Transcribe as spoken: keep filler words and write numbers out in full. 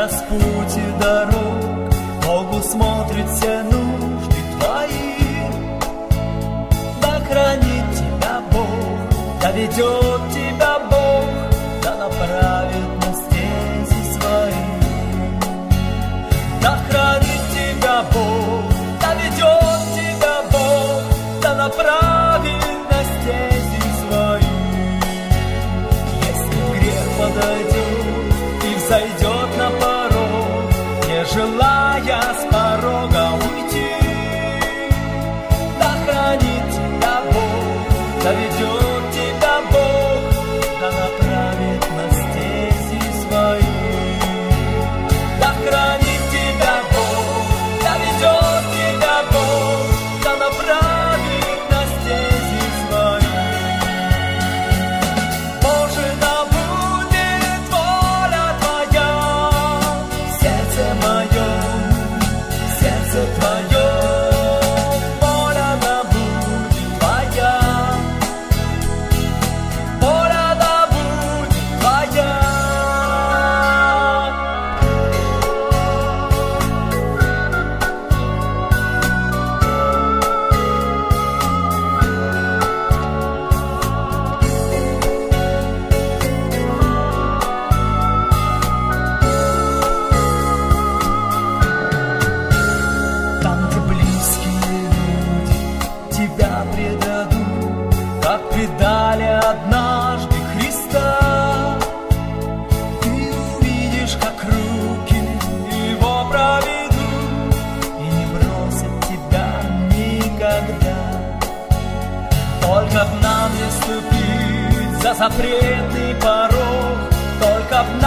распутье дорог, Бог усмотрит все нужды твои. Да хранит тебя Бог, да ведет тебя Бог, да направит на стези свои. Да хранит тебя Бог, да ведет тебя Бог, да направит на стези свои. Если грех подойдет и взойдет на порог, не желая с порога уйти, да хранит тебя Бог, да ведет тебя Бог, да направит на стези свои. Да хранит тебя Бог, да ведет тебя Бог, да направит на стези свои. Боже, да будет воля твоя в сердце моем, в сердце твоем. Воля да будет твоя, воля да будет твоя. Там, где близкие люди тебя предадут, как предали однажды Христа, ты увидишь, как руки Его проведут и не бросят тебя никогда. Только б нам не ступить за запретный порог, только б нам